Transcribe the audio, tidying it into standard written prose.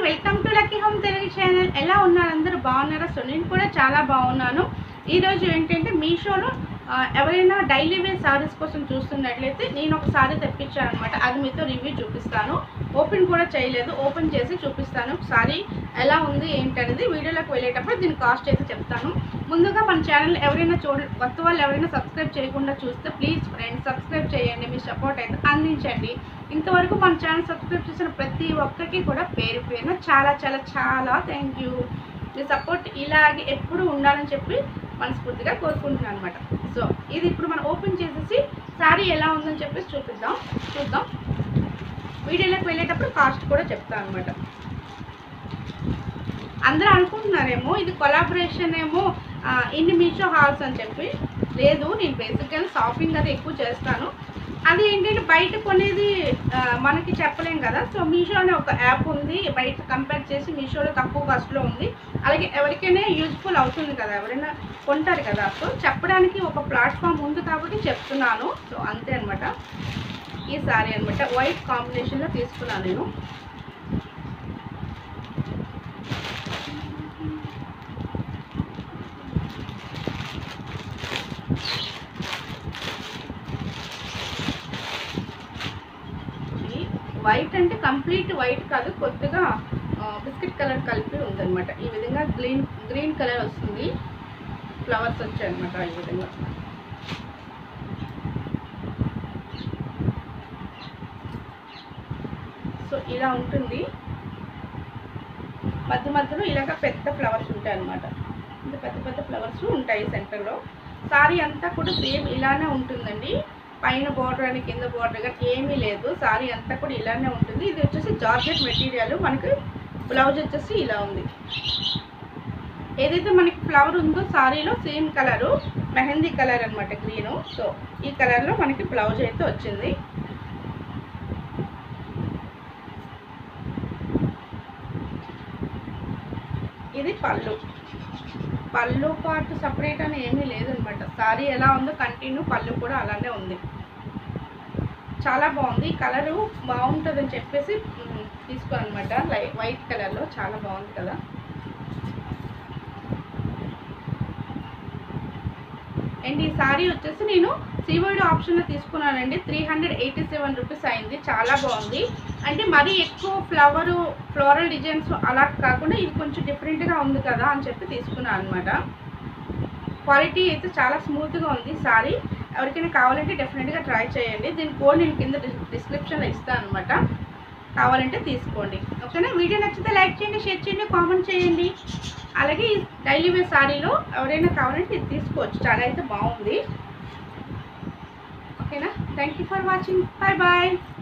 Welcome to Lucky Home Telugu channel. ఎలా ఉన్నారు అందరూ? బాగున్నారా? సో నేను కూడా చాలా బాగున్నాను. ఈరోజు ఏంటంటే మీషోలో ఎవరైనా డైలీ వేర్ సారీస్ కోసం చూస్తున్నట్లయితే నేను ఒక సారీ తెప్పించాను అనమాట. అది మీతో రివ్యూ చూపిస్తాను. ఓపెన్ కూడా చేయలేదు, ఓపెన్ చేసి చూపిస్తాను సారీ ఎలా ఉంది ఏంటనేది. వీడియోలోకి వెళ్ళేటప్పుడు దీని కాస్ట్ అయితే చెప్తాను. ముందుగా మన ఛానల్ ఎవరైనా కొత్త వాళ్ళు ఎవరైనా సబ్స్క్రైబ్ చేయకుండా చూస్తే ప్లీజ్ ఫ్రెండ్స్ సబ్స్క్రైబ్ చేయండి, మీ సపోర్ట్ అయితే అందించండి. ఇంతవరకు మన ఛానల్ సబ్స్క్రైబ్ చేసిన ప్రతి ఒక్కరికి కూడా పేరు పేరున చాలా చాలా చాలా థ్యాంక్ యూ. మీ సపోర్ట్ ఇలాగే ఎప్పుడు ఉండాలని చెప్పి మనస్ఫూర్తిగా కోరుకుంటున్నాను అనమాట. సో ఇది ఇప్పుడు మనం ఓపెన్ చేసేసి శారీ ఎలా ఉందని చెప్పేసి చూద్దాం. వీడియోలోకి వెళ్ళేటప్పుడు కాస్ట్ కూడా చెప్తాను అనమాట. అందరూ అనుకుంటున్నారేమో ఇది కొలాబరేషన్ ఏమో ఇన్ని మీషో హాల్స్ అని చెప్పి. లేదు, నేను బేసిక్గా షాపింగ్ అది ఎక్కువ చేస్తాను. అది ఏంటంటే బయట కొనేది మనకి చెప్పలేం కదా. సో మీషో అనే ఒక యాప్ ఉంది, బయట కంపేర్ చేసి మీషోలో తక్కువ కాస్ట్లో ఉంది. అలాగే ఎవరికైనా యూజ్ఫుల్ అవుతుంది కదా, ఎవరైనా కొంటారు కదా. సో చెప్పడానికి ఒక ప్లాట్ఫామ్ ఉంది కాబట్టి చెప్తున్నాను. సో అంతే అనమాట. ఈ సారీ అనమాట వైట్ కాంబినేషన్లో తీసుకున్నాను నేను. వైట్ అంటే కంప్లీట్ వైట్ కాదు, కొద్దిగా బిస్కెట్ కలర్ కలిపి ఉందన్నమాట. ఈ విధంగా గ్రీన్ కలర్ వస్తుంది, ఫ్లవర్స్ వచ్చాయి అనమాట. ఈ విధంగా సో ఇలా ఉంటుంది. మధ్యలో ఇలాగ పెద్ద ఫ్లవర్స్ ఉంటాయి అనమాట. ఇంకా పెద్ద ఫ్లవర్స్ ఉంటాయి సెంటర్లో. సారీ అంతా కూడా సేమ్ ఇలానే ఉంటుందండి. పైన బార్డర్ అని కింద బార్డర్ కానీ ఏమీ లేదు. సారీ అంతా కూడా ఇలానే ఉంటుంది. ఇది వచ్చేసి జార్జెట్ మెటీరియల్. మనకి బ్లౌజ్ వచ్చేసి ఇలా ఉంది. ఏదైతే మనకి ఫ్లవర్ ఉందో సారీలో సేమ్ కలరు మెహందీ కలర్ అనమాట, గ్రీను. సో ఈ కలర్లో మనకి బ్లౌజ్ అయితే వచ్చింది. ఇది పళ్ళు పార్ట్ సపరేట్ అని ఏమీ లేదనమాట. సారీ ఎలా ఉందో కంటిన్యూ పళ్ళు కూడా అలానే ఉంది. చాలా బాగుంది. కలరు బాగుంటుందని చెప్పేసి తీసుకోనమాట. వైట్ కలర్లో చాలా బాగుంది కదా. అండ్ ఈ సారీ వచ్చేసి నేను సివైడ్ ఆప్షన్లో తీసుకున్నానండి. 387 రూపీస్ అయింది. చాలా బాగుంది. అంటే మరీ ఎక్కువ ఫ్లోరల్ డిజైన్స్ అలా కాకుండా ఇది కొంచెం డిఫరెంట్గా ఉంది కదా అని చెప్పి తీసుకున్నాను అనమాట. క్వాలిటీ అయితే చాలా స్మూత్గా ఉంది సారీ. ఎవరికైనా కావాలంటే డెఫినెట్గా ట్రై చేయండి. దీని కోడ్ నేను కింద డిస్క్రిప్షన్లో ఇస్తాను అనమాట, కావాలంటే తీసుకోండి. ఓకేనా? వీడియో నచ్చితే లైక్ చేయండి, షేర్ చేయండి, కామెంట్ చేయండి. అలాగే ఈ డైలీ వేర్ సారీలో ఎవరైనా కావాలంటే ఇది తీసుకోవచ్చు. చాలా అయితే బాగుంది. ఓకేనా? Thank you for watching. Bye bye.